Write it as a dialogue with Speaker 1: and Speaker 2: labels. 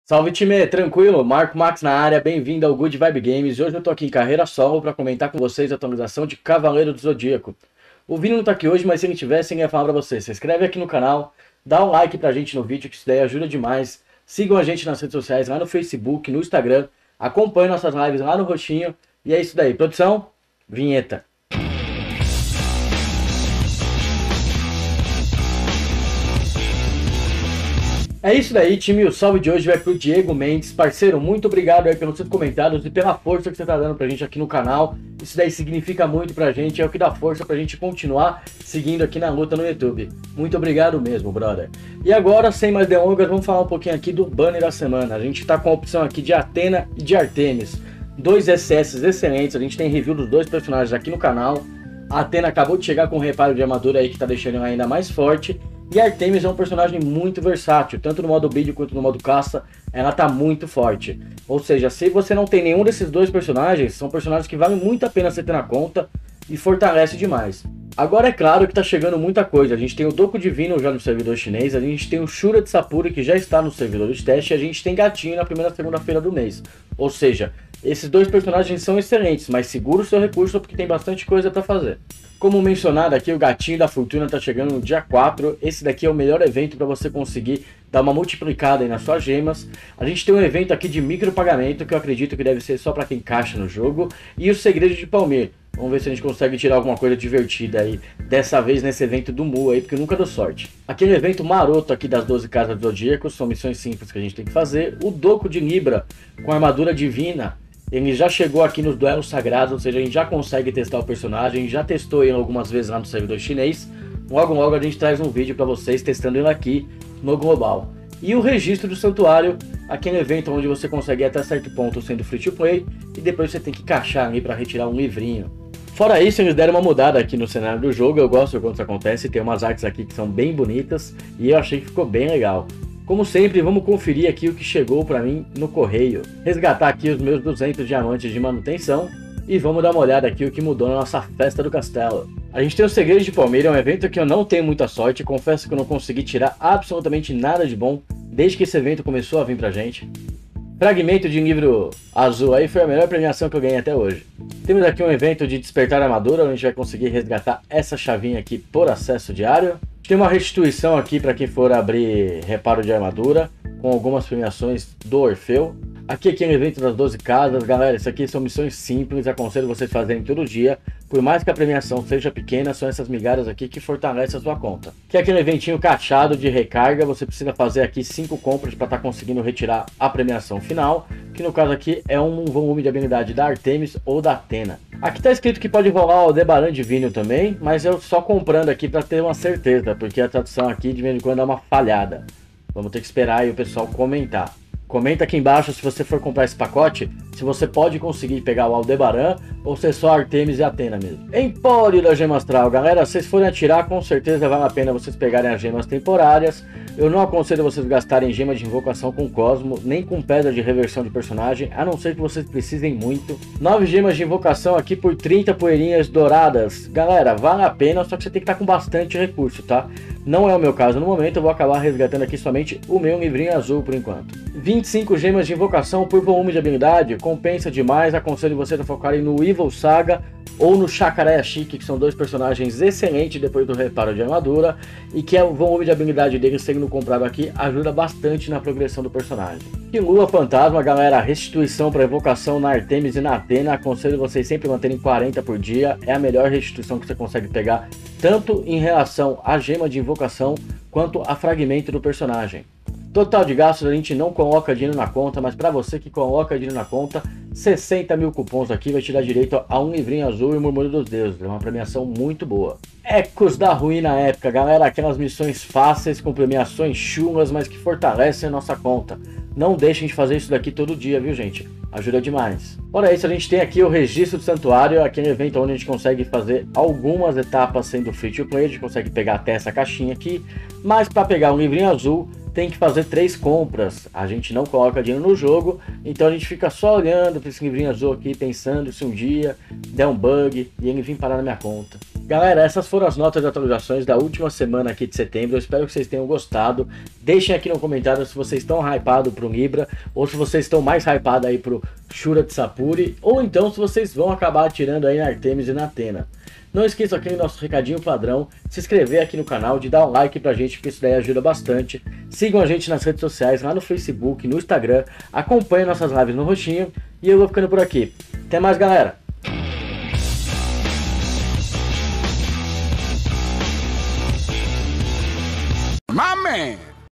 Speaker 1: Salve time, tranquilo? Marco Max na área, bem-vindo ao Good Vibe Games. Hoje eu tô aqui em carreira solo para comentar com vocês a atualização de Cavaleiro do Zodíaco. O Vini não tá aqui hoje, mas se ele tivesse, ele ia falar pra vocês. Se inscreve aqui no canal, dá um like pra gente no vídeo, que isso daí ajuda demais. Sigam a gente nas redes sociais, lá no Facebook, no Instagram. Acompanhem nossas lives lá no roxinho. E é isso daí. Produção, vinheta. É isso daí, time. O salve de hoje vai pro Diego Mendes. Parceiro, muito obrigado aí pelos seus comentários e pela força que você tá dando pra gente aqui no canal. Isso daí significa muito pra gente, é o que dá força pra gente continuar seguindo aqui na luta no YouTube. Muito obrigado mesmo, brother. E agora, sem mais delongas, vamos falar um pouquinho aqui do banner da semana. A gente tá com a opção aqui de Athena e de Artemis. Dois SS excelentes, a gente tem review dos dois personagens aqui no canal. A Athena acabou de chegar com um reparo de armadura aí que tá deixando ela ainda mais forte. E Artemis é um personagem muito versátil, tanto no modo build quanto no modo caça, ela tá muito forte. Ou seja, se você não tem nenhum desses dois personagens, são personagens que valem muito a pena você ter na conta e fortalece demais. Agora é claro que tá chegando muita coisa, a gente tem o Doku Divino já no servidor chinês, a gente tem o Shura de Sapuri que já está no servidor de teste e a gente tem Gatinho na primeira segunda-feira do mês. Ou seja, esses dois personagens são excelentes, mas segura o seu recurso porque tem bastante coisa para fazer. Como mencionado aqui, o Gatinho da Fortuna está chegando no dia 4. Esse daqui é o melhor evento para você conseguir dar uma multiplicada aí nas suas gemas. A gente tem um evento aqui de micropagamento, que eu acredito que deve ser só para quem caixa no jogo. E o Segredo de Palmir. Vamos ver se a gente consegue tirar alguma coisa divertida aí, dessa vez nesse evento do Mu aí, porque nunca deu sorte. Aquele evento maroto aqui das 12 casas do Zodíaco, são missões simples que a gente tem que fazer. O Doku de Libra, com armadura divina. Ele já chegou aqui nos duelos sagrados, ou seja, a gente já consegue testar o personagem, a gente já testou ele algumas vezes lá no servidor chinês. Logo a gente traz um vídeo para vocês testando ele aqui no global. E o registro do santuário, aquele evento onde você consegue ir até certo ponto sendo free to play, e depois você tem que caixar ali para retirar um livrinho. Fora isso, eles deram uma mudada aqui no cenário do jogo, eu gosto quando isso acontece, tem umas artes aqui que são bem bonitas, e eu achei que ficou bem legal. Como sempre, vamos conferir aqui o que chegou para mim no correio. Resgatar aqui os meus 200 diamantes de manutenção. E vamos dar uma olhada aqui o que mudou na nossa festa do castelo. A gente tem o Segredo de Palmeira, um evento que eu não tenho muita sorte. Confesso que eu não consegui tirar absolutamente nada de bom desde que esse evento começou a vir pra gente. Fragmento de livro azul aí foi a melhor premiação que eu ganhei até hoje. Temos aqui um evento de despertar armadura, onde a gente vai conseguir resgatar essa chavinha aqui por acesso diário. Tem uma restituição aqui para quem for abrir reparo de armadura, com algumas premiações do Orfeu. Aqui é o evento das 12 casas, galera, isso aqui são missões simples, aconselho vocês fazerem todo dia. Por mais que a premiação seja pequena, são essas migalhas aqui que fortalecem a sua conta. Que é aquele eventinho cachado de recarga, você precisa fazer aqui 5 compras para estar conseguindo retirar a premiação final, que no caso aqui é um volume de habilidade da Artemis ou da Athena. Aqui tá escrito que pode rolar o Aldebaran Divino também, mas eu só comprando aqui para ter uma certeza, porque a tradução aqui de vez em quando dá uma falhada. Vamos ter que esperar aí o pessoal comentar. Comenta aqui embaixo se você for comprar esse pacote, se você pode conseguir pegar o Aldebaran ou se é só Artemis e Athena mesmo. Empório da Gema Astral, galera, se vocês forem atirar, com certeza vale a pena vocês pegarem as gemas temporárias. Eu não aconselho vocês gastarem gema de invocação com Cosmo, nem com pedra de reversão de personagem, a não ser que vocês precisem muito. 9 gemas de invocação aqui por 30 poeirinhas douradas. Galera, vale a pena, só que você tem que estar com bastante recurso, tá? Não é o meu caso no momento, eu vou acabar resgatando aqui somente o meu livrinho azul por enquanto. 25 gemas de invocação por volume de habilidade, compensa demais, aconselho vocês a focarem no Evil Saga ou no Chacaré Chique, que são dois personagens excelentes depois do reparo de armadura, e que o volume de habilidade deles sendo comprado aqui ajuda bastante na progressão do personagem. E Lua Fantasma, galera, restituição para evocação na Artemis e na Athena, aconselho vocês sempre manterem 40 por dia, é a melhor restituição que você consegue pegar, tanto em relação à gema de invocação, quanto a fragmento do personagem. Total de gastos a gente não coloca dinheiro na conta, mas para você que coloca dinheiro na conta, 60 mil cupons aqui vai te dar direito a um livrinho azul e o Murmúrio dos Deuses. É uma premiação muito boa. Ecos da Ruína Épica, galera, aquelas missões fáceis com premiações chulas, mas que fortalecem a nossa conta. Não deixem de fazer isso daqui todo dia, viu gente? Ajuda demais. Fora isso, a gente tem aqui o Registro do Santuário, aquele evento onde a gente consegue fazer algumas etapas sendo free to play, a gente consegue pegar até essa caixinha aqui, mas para pegar um livrinho azul, tem que fazer 3 compras, a gente não coloca dinheiro no jogo, então a gente fica só olhando para esse livrinho azul aqui, pensando se um dia der um bug e ele vir parar na minha conta. Galera, essas foram as notas de atualizações da última semana aqui de setembro. Eu espero que vocês tenham gostado. Deixem aqui no comentário se vocês estão hypados pro Ibra, ou se vocês estão mais hypados aí pro Shura de Sapuri, ou então se vocês vão acabar atirando aí na Artemis e na Athena. Não esqueça aquele nosso recadinho padrão, se inscrever aqui no canal, de dar um like pra gente, porque isso daí ajuda bastante. Sigam a gente nas redes sociais, lá no Facebook, no Instagram, acompanhem nossas lives no Roxinho, e eu vou ficando por aqui. Até mais, galera!
Speaker 2: My man.